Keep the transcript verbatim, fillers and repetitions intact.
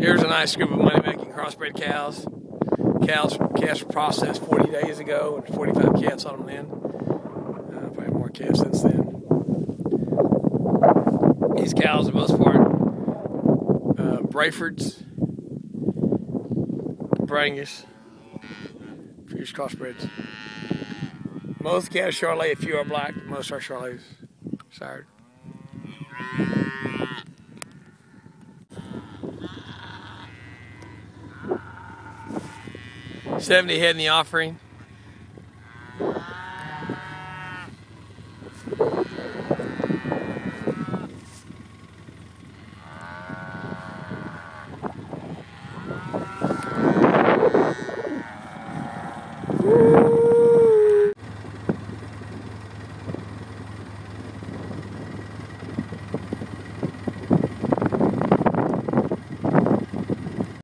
Here's a nice group of money-making crossbred cows. Cows, calves were processed forty days ago, and forty-five calves on them then. Uh, probably more calves since then. These cows, for the most part, uh, Brafords, Brangus, fierce crossbreds. Most calves Charolais, a few are black. Most are Charolais Sired. seventy head in the offering.